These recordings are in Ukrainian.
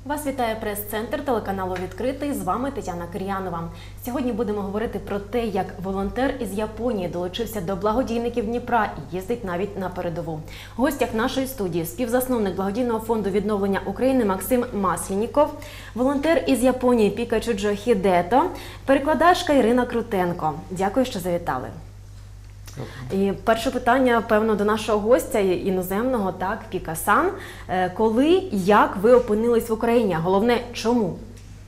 Вас вітає прес-центр телеканалу «Відкритий». З вами Тетяна Кир'янова. Сьогодні будемо говорити про те, як волонтер із Японії долучився до благодійників Дніпра і їздить навіть на передову. В гостях нашої студії співзасновник благодійного фонду відновлення України Максим Маслініков, волонтер із Японії Пікачуджо Хідето, перекладачка Ірина Крутенко. Дякую, що завітали. І перше питання, певно, до нашого гостя іноземного, так, Піка-сан. Коли, як ви опинились в Україні? А головне, чому?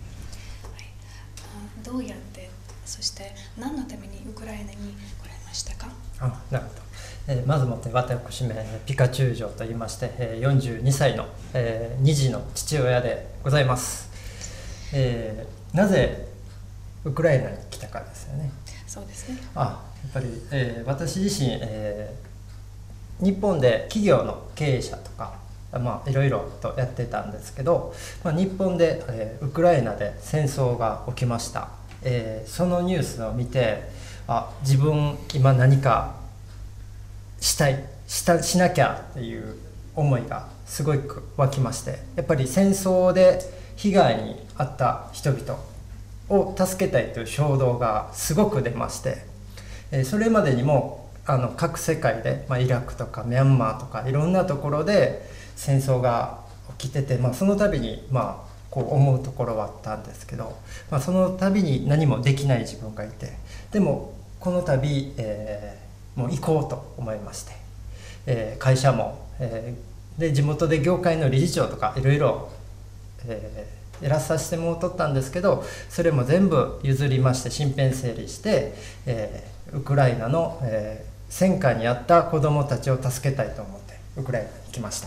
どうやって、そして何のためにウクライナに来られましたか？ なるほど。まずもって私めピカチュウジョと言いまして42歳の2児の父親でございます。なぜウクライナに来たかですよね。 そうですね。 やっぱり、私自身、日本で企業の経営者とか、いろいろとやってたんですけど、日本で、ウクライナで戦争が起きました。そのニュースを見て、自分今何かしなきゃっていう思いがすごく湧きまして、やっぱり戦争で被害に遭った人々を助けたいという衝動がすごく出まして、それまでにも各世界で、イラクとかミャンマーとかいろんなところで戦争が起きてて、その度にこう思うところはあったんですけど、その度に何もできない自分がいて、でもこの度、もう行こうと思いまして、会社も、で地元で業界の理事長とかいろいろやらさせてもらったんですけど、それも全部譲りまして身辺整理して、ウクライナの、戦火にあった子どもたちを助けたいと思ってウクライナに来ました。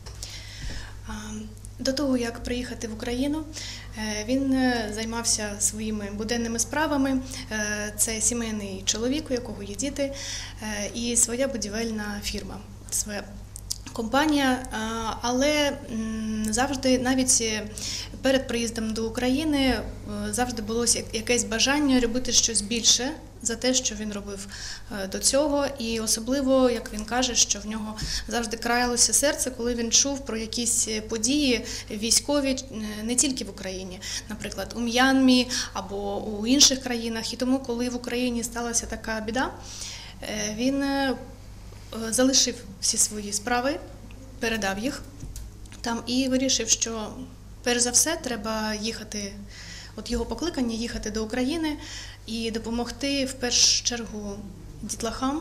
До того, як приїхати в Україну, він займався своїми буденними справами. Це сімейний чоловік, у якого є діти, і своя будівельна фірма, своя компанія, але завжди, навіть перед приїздом до України, завжди було якесь бажання робити щось більше за те, що він робив до цього, і особливо, як він каже, що в нього завжди краялося серце, коли він чув про якісь події військові не тільки в Україні, наприклад, у М'янмі або у інших країнах. І тому, коли в Україні сталася така біда, він залишив всі свої справи, передав їх там і вирішив, що перш за все треба їхати, от його покликання їхати до України і допомогти в першу чергу дітлахам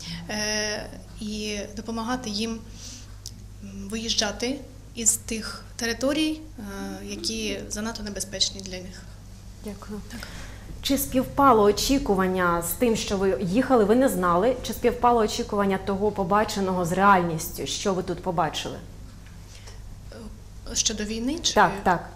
і допомагати їм виїжджати із тих територій, які занадто небезпечні для них. Дякую. Так. Чи співпало очікування з тим, що ви їхали, ви не знали? Чи співпало очікування того побаченого з реальністю? Що ви тут побачили? Щодо війни? Чи... Так, так.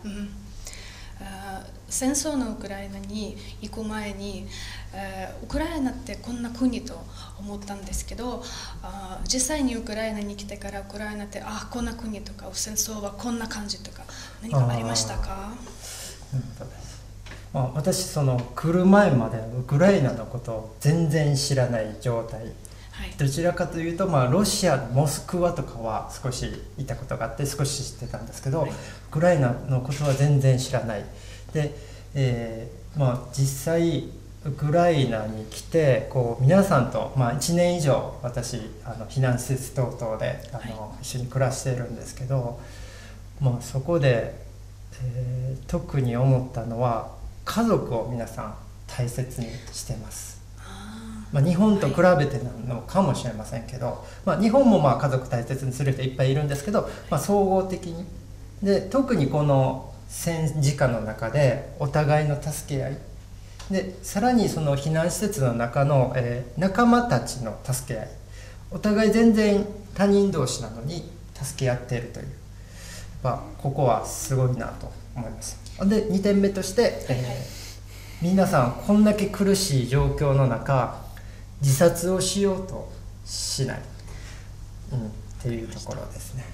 戦争のウクライナに行く前に、ウクライナってこんな国と思ったんですけど、実際にウクライナに来てからウクライナってこんな国とか戦争はこんな感じとか何かありましたか？ 私来る前までウクライナのことを全然知らない状態、どちらかというと、ロシアモスクワとかは少し行ったことがあって少し知ってたんですけど、ウクライナのことは全然知らないで、実際ウクライナに来て皆さんと、1年以上私避難施設等々で一緒に暮らしているんですけど、そこで、特に思ったのは家族を皆さん大切にしてます。日本と比べてなのかもしれませんけど、日本も家族大切にする人いっぱいいるんですけど、総合的にで特にこの戦時下の中でお互いの助け合いで、さらにその避難施設の中の、仲間たちの助け合い、お互い全然他人同士なのに助け合っているという、ここはすごいなと思います。で2点目として、皆さんこんだけ苦しい状況の中自殺をしようとしない、っていうところですね。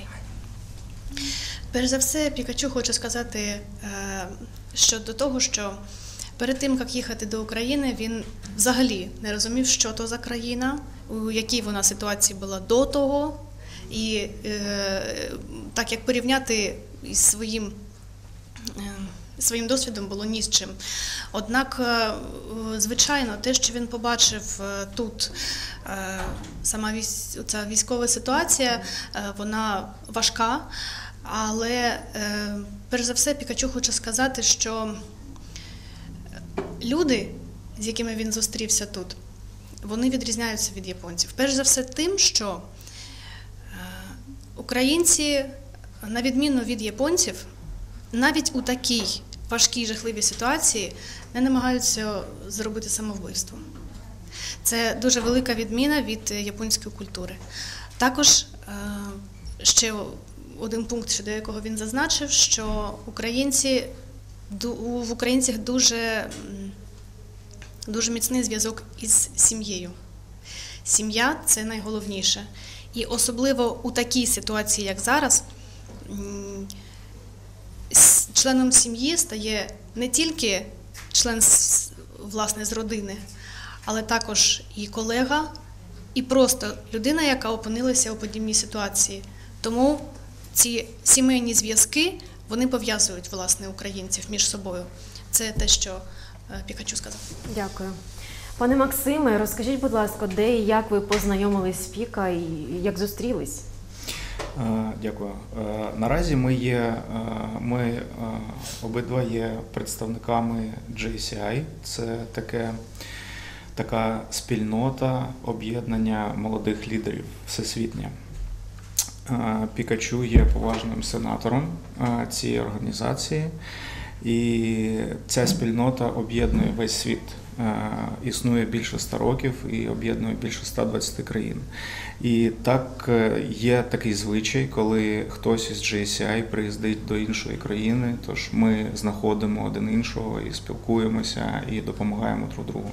Перш за все, Пікачу хочу сказати щодо того, що перед тим, як їхати до України, він взагалі не розумів, що то за країна, у якій вона ситуації була до того. І так як порівняти із своїм досвідом було ні з чим. Однак, звичайно, те, що він побачив тут, сама ця військова ситуація, вона важка, але перш за все Пікачу хоче сказати, що люди, з якими він зустрівся тут, вони відрізняються від японців. Перш за все тим, що українці, на відміну від японців, навіть у такій важкій, жахливій ситуації не намагаються зробити самовбивство. Це дуже велика відміна від японської культури. Також ще один пункт, щодо якого він зазначив, що в українцях дуже міцний зв'язок із сім'єю. Сім'я – це найголовніше. І особливо у такій ситуації, як зараз, членом сім'ї стає не тільки член, власне, з родини, але також і колега, і просто людина, яка опинилася у подібній ситуації. Тому ці сімейні зв'язки, вони пов'язують, власне, українців між собою. Це те, що Пікачу сказав. Дякую. Пане Максиме, розкажіть, будь ласка, де і як ви познайомились з Піка і як зустрілись? Дякую. Наразі ми обидва є представниками JCI. Це така спільнота об'єднання молодих лідерів всесвітнє. Пікачу є поважним сенатором цієї організації, і ця спільнота об'єднує весь світ. Існує більше 100 років і об'єднує більше 120 країн. І так є такий звичай, коли хтось із JCI приїздить до іншої країни, тож ми знаходимо один іншого і спілкуємося, і допомагаємо друг другу.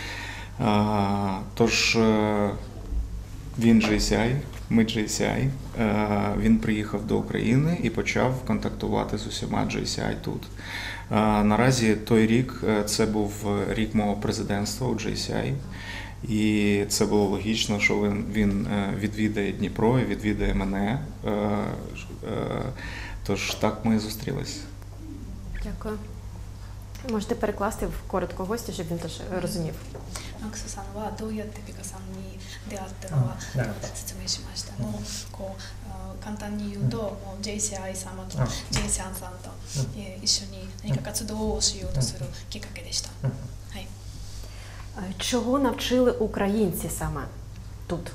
Тож він JCI, ми JCI, він приїхав до України і почав контактувати з усіма JCI тут. Наразі той рік, це був рік мого президентства у JCI, і це було логічно, що він відвідає Дніпро і відвідає мене, тож так ми зустрілись. Дякую. Можете перекласти коротко гостя, щоб він теж розумів. マックスさんはどうやってピカさんに出会ったのは説明しましたの、簡単に言うと、もう JCI 様と J さんさんと一緒に何か活動をしようとするきっかけでした。はい。 Чого навчили українці саме тут?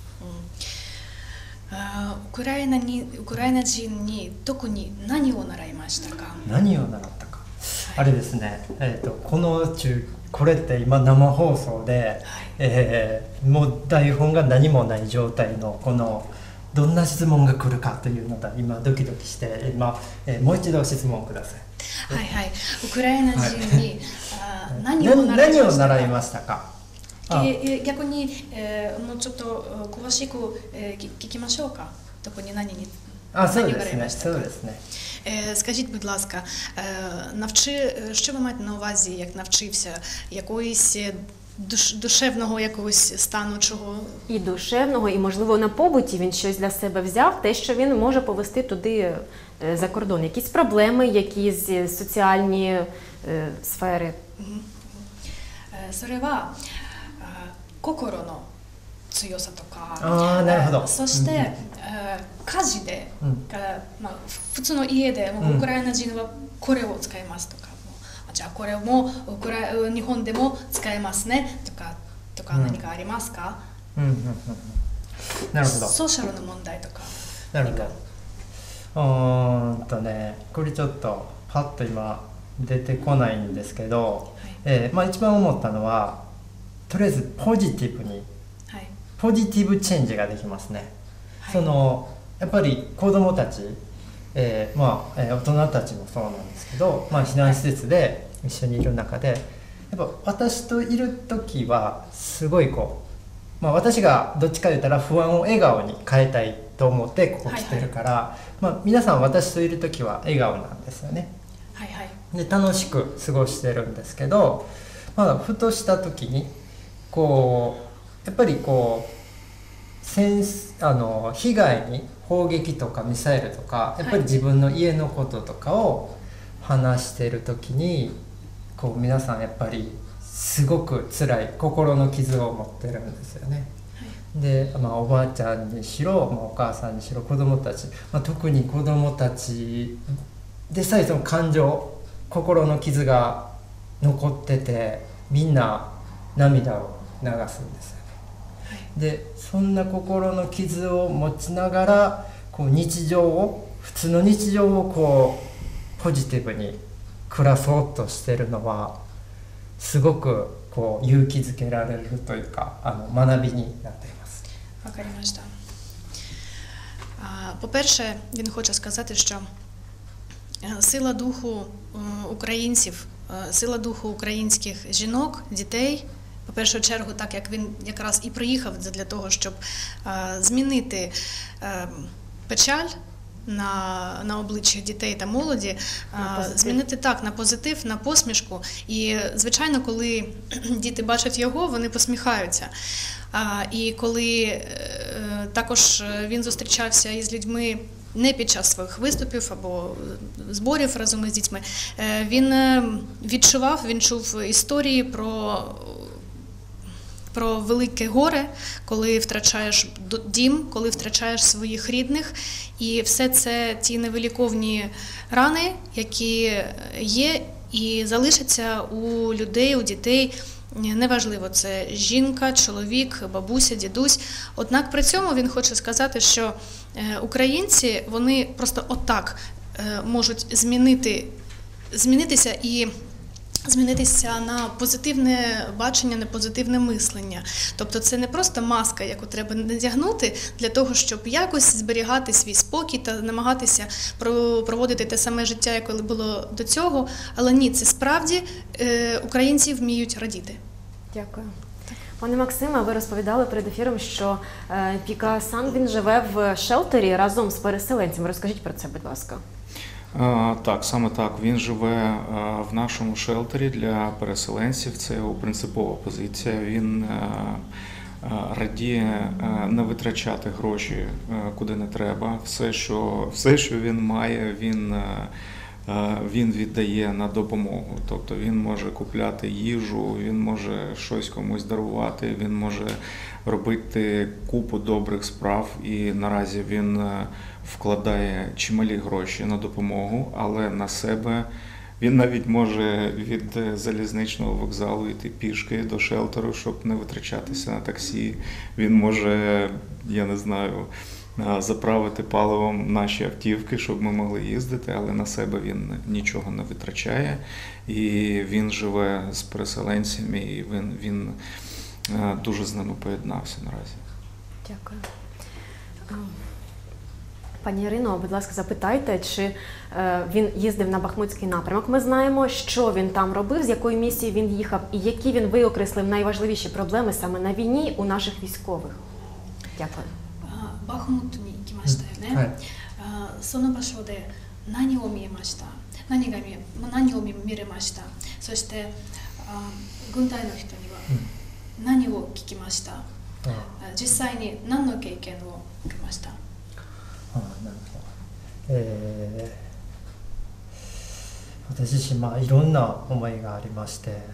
ウクライナ人に特に何を習いましたか？ 何を習ったか。あれですね、これって今生放送で、もう台本が何もない状態のこのどんな質問が来るかというのが今ドキドキして今、もう一度質問ください。 はいはい。ウクライナ人に何を習いましたか？ 逆に、もうちょっと詳しく聞きましょうか。どこに何を習いましたか？ そうですね。 Скажіть, будь ласка, що ви маєте на увазі, як навчився? Якоїсь душевного якогось стану чого? І душевного, і, можливо, на побуті він щось для себе взяв, те, що він може повести туди за кордон. Якісь проблеми, якісь соціальні сфери. それは心の強さとか、そして家事で、普通の家でウクライナ人はこれを使いますとか、じゃあこれも日本でも使えますねとか何かありますか？ なるほど。 ソーシャルの問題とか。 なるほど。これちょっとパッと今出てこないんですけど、一番思ったのはとりあえずポジティブに。ポジティブチェンジができますね。やっぱり子どもたち、大人たちもそうなんですけど、避難施設で一緒にいる中で、やっぱ私といる時はすごい私がどっちかと言ったら不安を笑顔に変えたいと思ってここ来てるから、皆さん私といる時は笑顔なんですよね。で楽しく過ごしてるんですけど、ふとした時にやっぱり被害に砲撃とかミサイルとかやっぱり自分の家のこととかを話してる時にこう皆さんやっぱりすごく辛い心の傷を持ってるんですよね。で、おばあちゃんにしろ、お母さんにしろ子供たち、特に子供たちでさえその感情心の傷が残っててみんな涙を流すんですよね。でそんな心の傷を持ちながらこう普通の日常をこうポジティブに暮らそうとしてるのはすごくこう勇気づけられるというか学びになっています。 わかりました。По-перше, він хоче сказати, що сила духу українців, сила духу українських жінок, дітей, по першу чергу, так як він якраз і приїхав для того, щоб змінити печаль на обличчях дітей та молоді, змінити так на позитив, на посмішку. І, звичайно, коли діти бачать його, вони посміхаються. І коли також він зустрічався із людьми не під час своїх виступів або зборів разом із дітьми, він він чув історії про велике горе, коли втрачаєш дім, коли втрачаєш своїх рідних. І все це ті невиліковні рани, які є і залишаться у людей, у дітей. Неважливо, це жінка, чоловік, бабуся, дідусь. Однак при цьому він хоче сказати, що українці, вони просто отак можуть змінитися і змінитися на позитивне бачення, на позитивне мислення. Тобто це не просто маска, яку треба надягнути для того, щоб якось зберігати свій спокій та намагатися проводити те саме життя, яке було до цього. Але ні, це справді українці вміють радіти. Дякую. Пане Максиме, ви розповідали перед ефіром, що Піка-сан, він живе в шелтері разом з переселенцями. Розкажіть про це, будь ласка. Так, саме так. Він живе в нашому шелтері для переселенців. Це його принципова позиція. Він радіє не витрачати гроші куди не треба. Все, що він має, він віддає на допомогу. Тобто він може купляти їжу, він може щось комусь дарувати, він може робити купу добрих справ. І наразі він вкладає чималі гроші на допомогу, але на себе він навіть може від залізничного вокзалу йти пішки до шелтеру, щоб не витрачатися на таксі. Він може, я не знаю, заправити паливом наші автівки, щоб ми могли їздити, але на себе він нічого не витрачає. І він живе з переселенцями, і він дуже з ними поєднався наразі. Дякую. Пані Ірино, будь ласка, запитайте, чи він їздив на Бахмутський напрямок. Ми знаємо, що він там робив, з якої місії він їхав, і які він виокреслив найважливіші проблеми саме на війні у наших військових. Дякую. バフムトに行きましたよね、はい、その場所で何を見えました？何を見れました？そして軍隊の人には何を聞きました？実際に何の経験を受けました？なるほど。私自身いろんな思いがありまして、や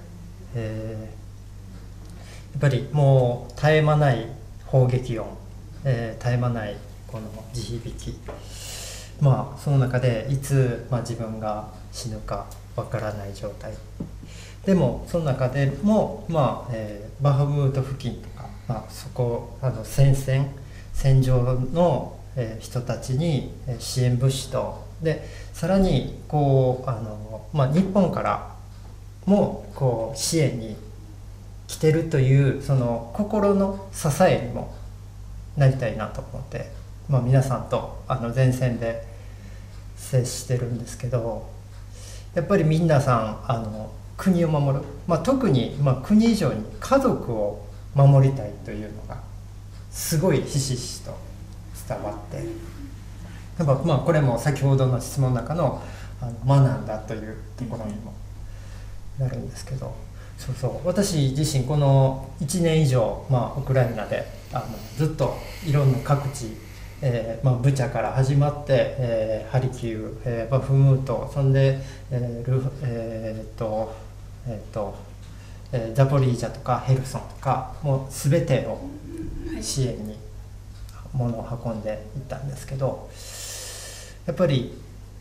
っぱりもう絶え間ない砲撃音、絶え間ないこの地響き、その中でいつ、自分が死ぬかわからない状態でも、その中でも、バフムート付近とか、そこ戦場の人たちに支援物資と、でさらにこう日本からもこう支援に来てるというその心の支えにもなりたいなと思って、皆さんと前線で接してるんですけど、やっぱり皆さん国を守る、特に国以上に家族を守りたいというのがすごいひしひしと伝わって、やっぱこれも先ほどの質問の中の学んだというところにもなるんですけど、 そうそう私自身この1年以上、ウクライナでずっといろんな各地、ブチャから始まって、ハリキウ、バフムートそんで、ザポリージャとかヘルソンとかもう全てを支援に物を運んでいったんですけど、やっぱり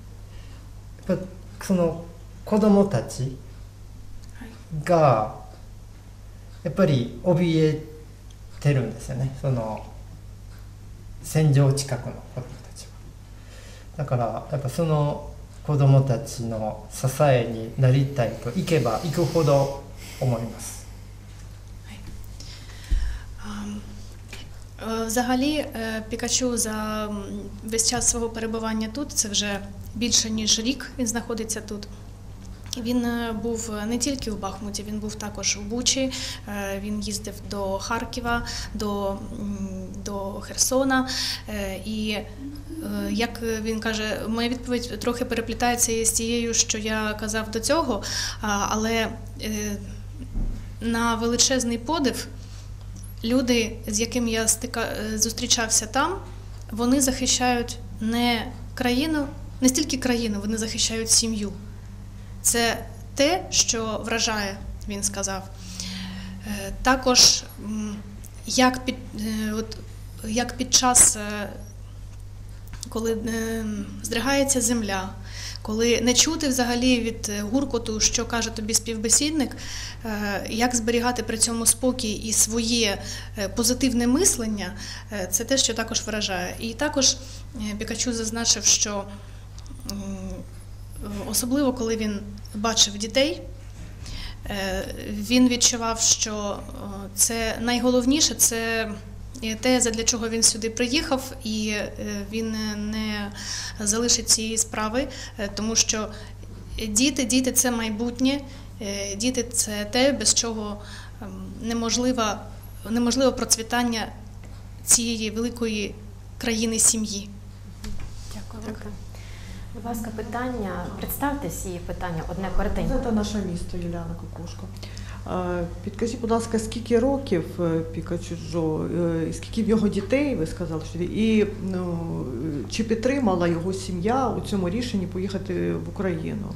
その子どもたちがやっぱり怯えてるんですよね、その戦場近くの子どもたちは。だからやっぱその子どもたちの支えになりたいといけばいくほど思います。 Взагалі, Пікачу за весь час свого перебування тут, це вже більше ніж рік він знаходиться тут. Він був не тільки у Бахмуті, він був також у Бучі, він їздив до Харкова, до Херсона. І, як він каже, моя відповідь трохи переплітається з тією, що я казав до цього, але на величезний подив люди, з якими я зустрічався там, вони захищають не країну, не стільки країну, вони захищають сім'ю. Це те, що вражає, він сказав. Також, як під час, коли здригається земля, коли не чути взагалі від гуркоту, що каже тобі співбесідник, як зберігати при цьому спокій і своє позитивне мислення, це те, що також вражає. І також Пікачу зазначив, що особливо, коли він бачив дітей, він відчував, що це найголовніше, це те, задля чого він сюди приїхав, і він не залишить цієї справи, тому що діти – це майбутнє, діти – це те, без чого неможливо процвітання цієї великої країни сім'ї. Дякую. Будь ласка, питання. Представтесь і питання одне коротеньке. Це наше місто, Юліана Кукушко. Підкажіть, будь ласка, скільки років Пікачу, і скільки в нього дітей, ви сказали, що і чи підтримала його сім'я у цьому рішенні поїхати в Україну?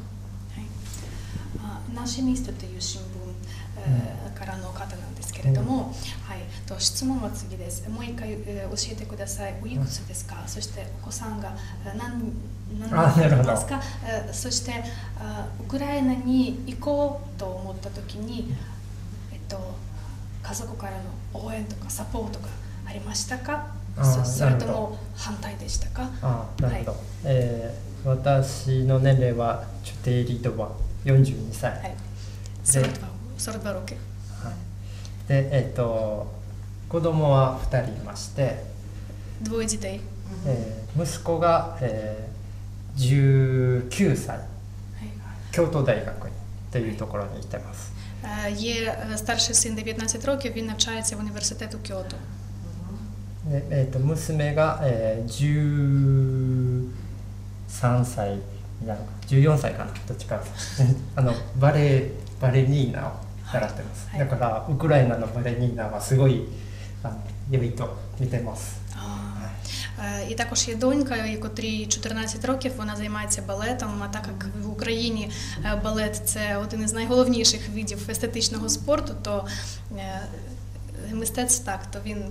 ナシミストという新聞からの方なんですけれども、質問は次です。もう一回教えてください。おいくつですか？そしてお子さんが何人いますか？そしてウクライナに行こうと思った時に、家族からの応援とかサポートがありましたか？それとも反対でしたか？ なるほど。私の年齢はチュテイリドバ42歳。 42 роки. で、子供は2人いまして、 двоє дітей. 息子が、19歳、京都大学というところに行ってます。 Є старший син 19 років, він навчається в університету Кіото. で、娘が、13歳なのか14歳かな、どっちかバレニーナを習ってます。だからウクライナのバレニーナはすごい良いと見てます。 І також є донька, котрій 14 років, вона займається балетом, а так як в Україні балет – це один із найголовніших видів естетичного спорту, то мистецтво так, то він,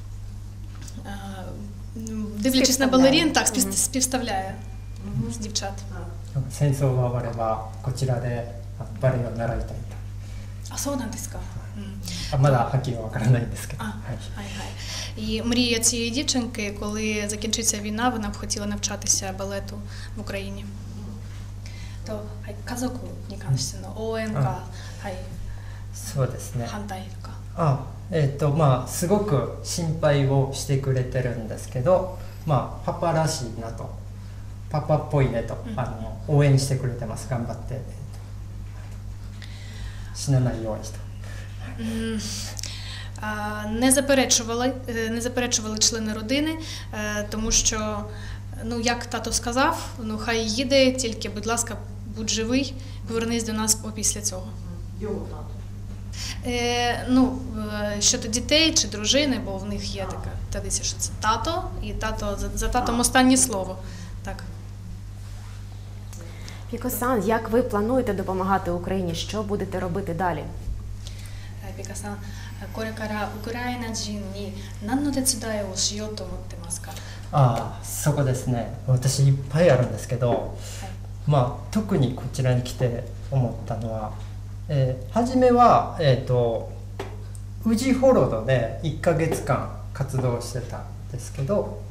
дивлячись на балерін, так, співставляє з дівчат. 戦争が終わればこちらでバレエを習いたいと。 あ、そうなんですか。 まだはっきりはわからないんですけど。 І мрія цієї дівчинки, коли закінчиться війна, вона б хотіла навчатися балету в Україні. То, 家族に関しての応援か、 そうですね。 反対とか。 まあすごく心配をしてくれてるんですけど、まあパパらしいなと、パパっぽいねと、応援してくれてます。頑張って、死なないようにと。 Не заперечували члени родини, тому що, як тато сказав, хай їде, тільки, будь ласка, будь живий, повернись до нас після цього. Його тато. Щодо дітей чи дружини, бо в них є така традиція, що це тато, і тато за татом останнє слово. Так. Піко-сан, як ви плануєте допомагати Україні? Що будете робити далі? Піко-сан, これからウクライナ人に何の手伝いをしようと思ってますか？ そこですね、私いっぱいあるんですけど、特にこちらに来て思ったのは、初めは、ウジホロドで1ヶ月間活動してたんですけど、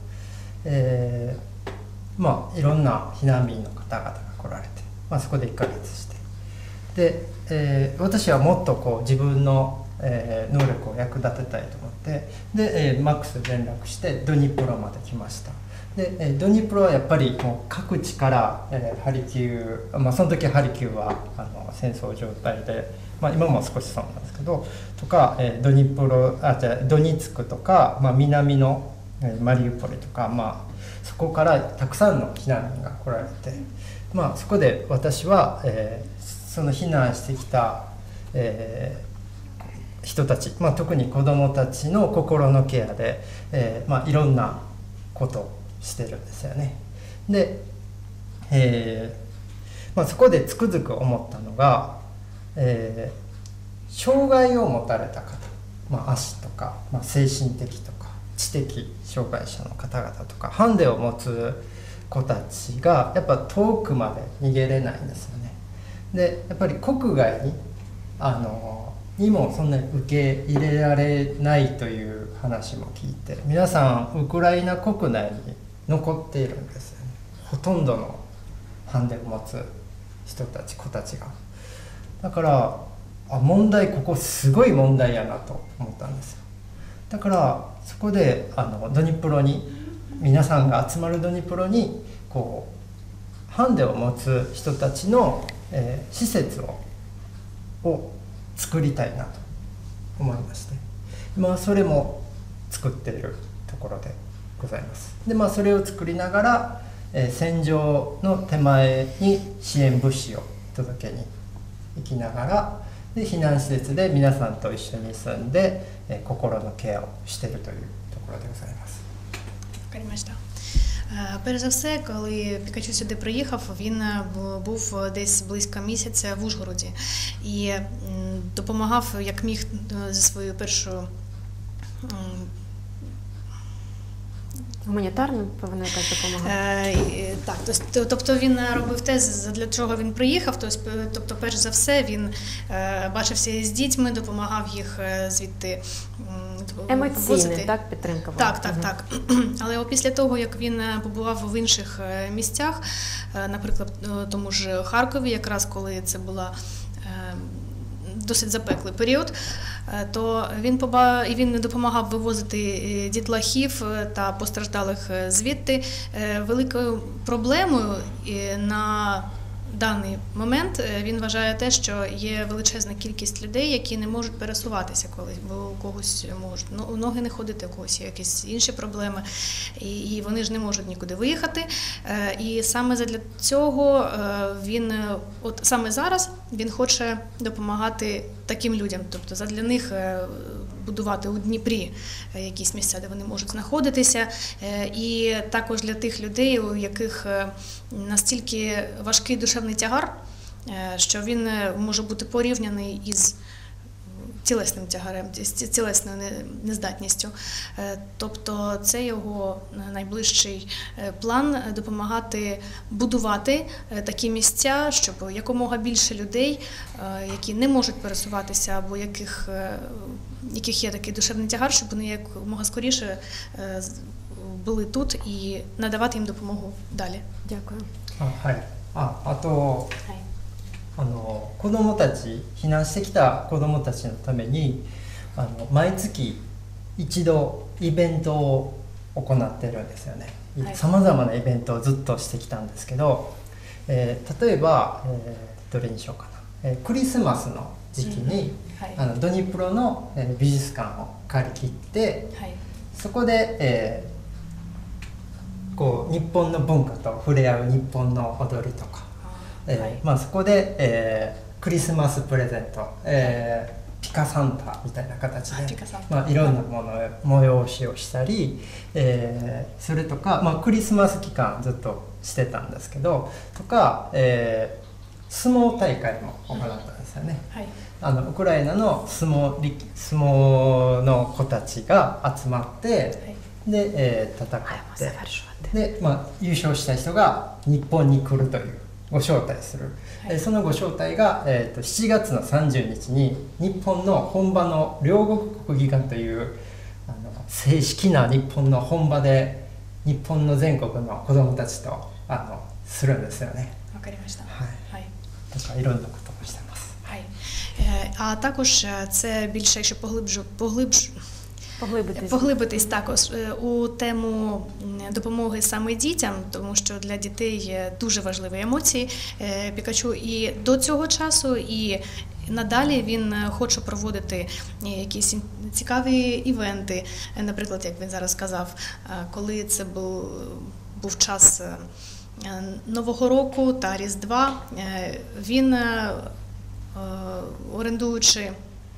いろんな避難民の方々が来られて、そこで1ヶ月してで、私はもっとこう自分の、能力を役立てたいと思ってで、マックスで連絡してドニプロまで来ました。で、ドニプロはやっぱりもう各地から、ハリキウ、その時ハリキウは戦争状態で、今も少しそうなんですけどとか、ドニツクとか、南の、マリウポリとか、そこからたくさんの避難民が来られて、そこで私は、その避難してきた、人たち、特に子どもたちの心のケアで、いろんなことをしてるんですよね。で、そこでつくづく思ったのが、障害を持たれた方、足とか、精神的とか知的障害者の方々とかハンデを持つ子たちがやっぱ遠くまで逃げれないんですよね。でやっぱり国外にもそんなに受け入れられないという話も聞いて、皆さんウクライナ国内に残っているんですよね。ほとんどのハンデを持つ人たち、子たちが。だから問題、ここすごい問題やなと思ったんですよ。だからそこでドニプロに皆さんが集まるドニプロにこうハンデを持つ人たちの、施設を作りたいなと思いまして、それも作っているところでございます。でそれを作りながら、戦場の手前に支援物資を届けに行きながらで避難施設で皆さんと一緒に住んで、心のケアをしているというところでございます。 わかりました。Перш за все, коли Пікачу сюди приїхав, він був десь близько місяця в Ужгороді і допомагав як міг зі своєю першою гуманітарна, певно, якась допомога? Так, тобто він робив те, для чого він приїхав, тобто перш за все він бачився з дітьми, допомагав їх звідти емоційна, так, підтримка була? Так. Але після того, як він побував в інших місцях, наприклад, тому ж Харкові, якраз коли це була досить запеклий період, то він допомагав вивозити дітлахів та постраждалих звідти. Великою проблемою на даний момент він вважає те, що є величезна кількість людей, які не можуть пересуватися колись, бо у когось можуть ноги не ходити, у когось є якісь інші проблеми, і вони ж не можуть нікуди виїхати. І саме задля цього він, от саме зараз, він хоче допомагати таким людям, тобто задля них будувати у Дніпрі якісь місця, де вони можуть знаходитися, і також для тих людей, у яких настільки важкий душевний тягар, що він може бути порівняний із тілесним тягарем, з тілесною нездатністю. Тобто це його найближчий план – допомагати будувати такі місця, щоб якомога більше людей, які не можуть пересуватися або яких є такий душевний тягар, щоб вони якомога скоріше були тут і надавати їм допомогу далі. Дякую. あと、子どもたち、避難してきた子どもたちのために毎月一度イベントを行っているんですよね。さまざまなイベントをずっとしてきたんですけど、例えば、どれにしようかな、クリスマスの時期に、ドニプロの美術館を借り切って、そこで、こう日本の文化と触れ合う日本の踊りとか、そこで、クリスマスプレゼント、ピピカサンタみたいな形でピカサンタいろんなもの催しをしたり、それとか、クリスマス期間ずっとしてたんですけどとか、相撲大会も行ったんですよね。ウクライナの相撲の子たちが集まって、で、戦ってで、優勝した人が日本に来るというご招待する、そのご招待が、7月の30日に日本の本場の両国国技館という正式な日本の本場で日本の全国の子どもたちとするんですよね。 わかりました。 とかいろんなことをしてます。 А також це більше, якщо поглибитись також у тему допомоги саме дітям, тому що для дітей дуже важливі емоції Пікачу і до цього часу, і надалі він хоче проводити якісь цікаві івенти, наприклад, як він зараз сказав, коли це був час Нового року та Різдва, він, орендуючи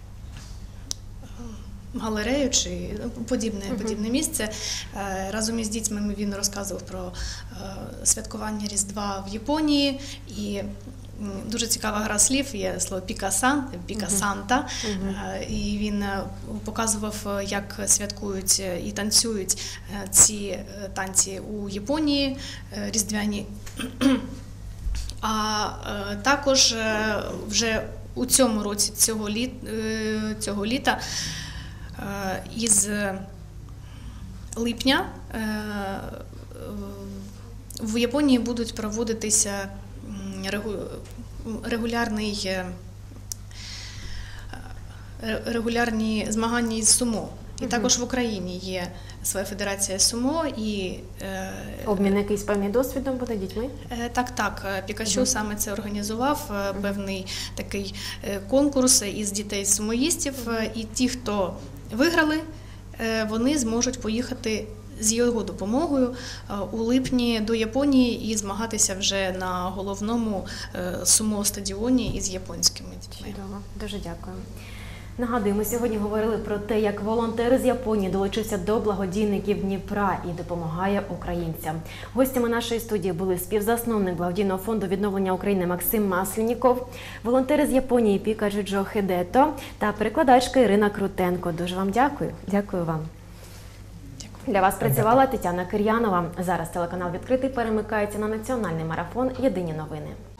галерею чи подібне місце, разом із дітьми він розказував про святкування Різдва в Японії, і дуже цікава гра слів, є слово пікасанта, і він показував, як святкують і танцюють ці танці у Японії різдвяні. А також вже у цьому році, цього літа, із липня в Японії будуть проводитися регулярні змагання із сумо. І також в Україні є своя федерація сумо. І обмін якийсь певний досвідом буде дітьми? Так. Пікачу саме це організував, певний такий конкурс із дітей-сумоїстів. І ті, хто виграли, вони зможуть поїхати з його допомогою у липні до Японії і змагатися вже на головному сумо-стадіоні із японськими дітьми. Чудово, дуже дякую. Нагадую, ми сьогодні говорили про те, як волонтер з Японії долучився до благодійників Дніпра і допомагає українцям. Гостями нашої студії були співзасновник благодійного фонду відновлення України Максим Масленіков, волонтери з Японії Піка Джуджо Хедето та перекладачка Ірина Крутенко. Дуже вам дякую. Дякую вам. Для вас працювала Тетяна Кир'янова. Зараз телеканал «Відкритий» перемикається на національний марафон «Єдині новини».